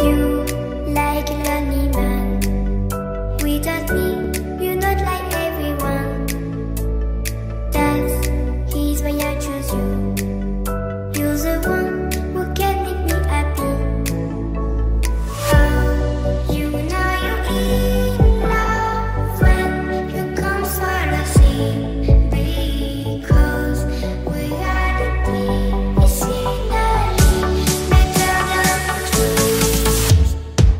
You like a lonely man. Without me, you're not like everyone. That's he's why I choose you. You're the one who can make me happy. Oh, you know you're in love when you come for the sea. Because we are the deep, it's finally better than dreams.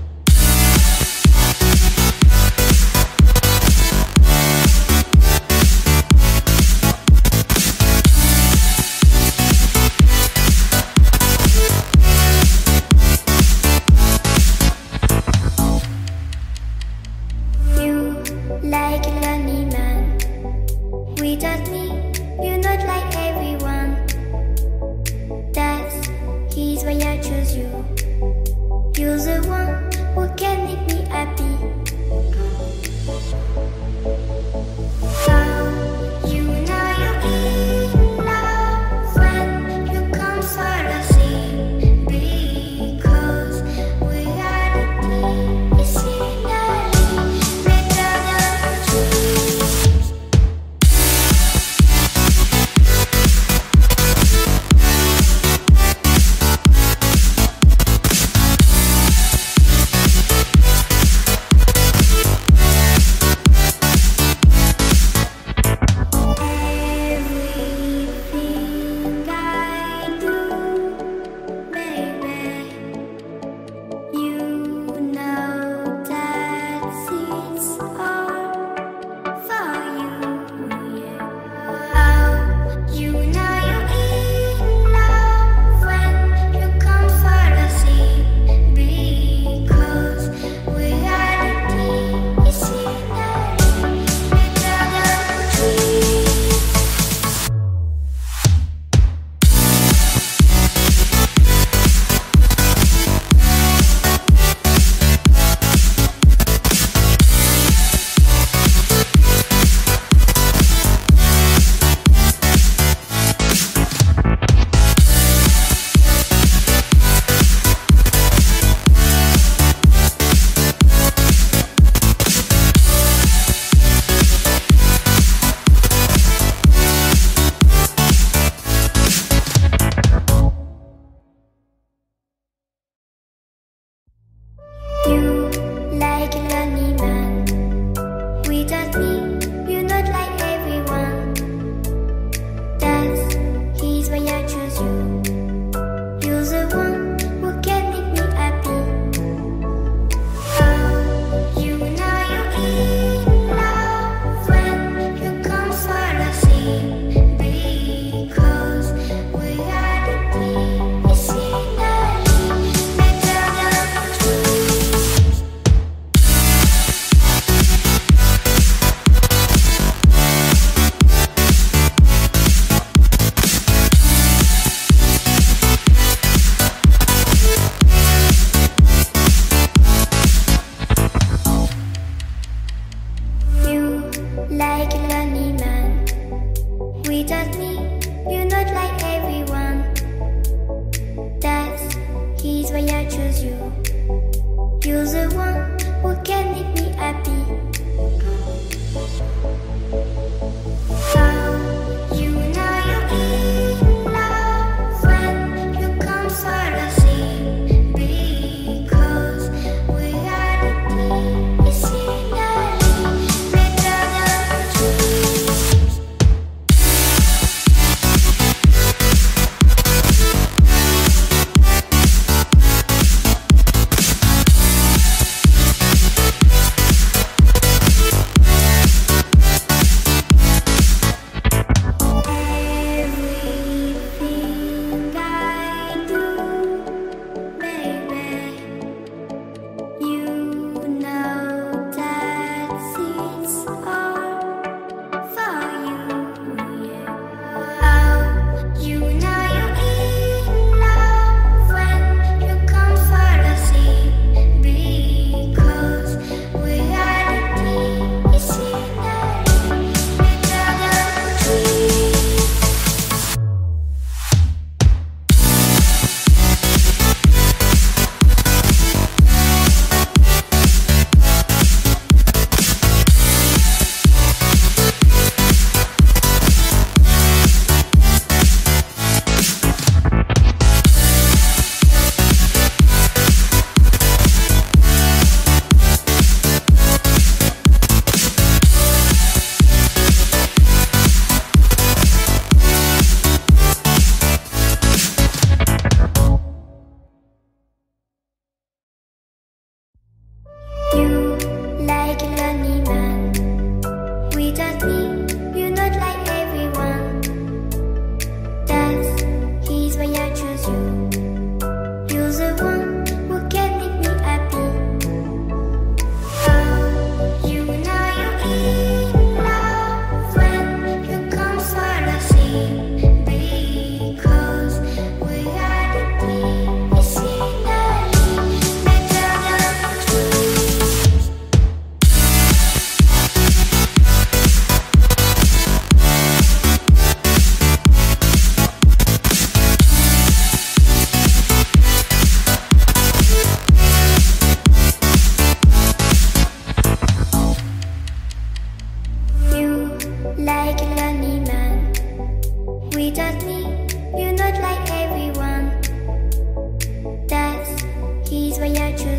You like a lonely man. Without me, you're not like everyone. That's he's why I choose you. You're the one who can make me happy. Oh, you know you're in love when you come for the sea. Because we are the deep, it's finally better than dreams. Everything I do, baby, you know that it's all for you, yeah. Oh, you know you're in love when you come for the sea. Because we are the deep, it's finally better than dreams. You like a lonely man. Without me, you're not like everyone. That's he's why I choose you. You're the one who can make me happy. Oh, you know you're in love when you come for the sea. Because we are the deep, it's finally better than dreams. You like a lonely man. Without me, you're not like everyone. That's he's why I choose you. You're the one who can make me happy. Oh, you know you're in love when you come for the sea. Because we are the deep, it's finally better than dreams. You like a lonely man. Without me, you're not like everyone. That's he's why I choose you. You're the one who can make me happy. Oh, you know you're in love when you come for the sea. Because we are the medicinally better than trees. You like a lonely man. Without me, you're not like everyone. That's he's why I choose.